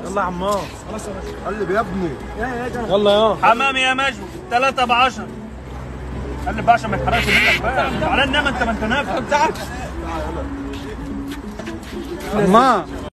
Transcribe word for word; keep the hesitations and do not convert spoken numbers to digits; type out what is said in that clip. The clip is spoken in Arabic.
يلا يا عمار. خلاص يا باشا. قلب يا ابني. يلا يا حمام يا مجو ثلاثة ب عشرة. قلب بقى عشان ما يتحرقش منك بقى. على النعمة انت ما انت نافع. عمار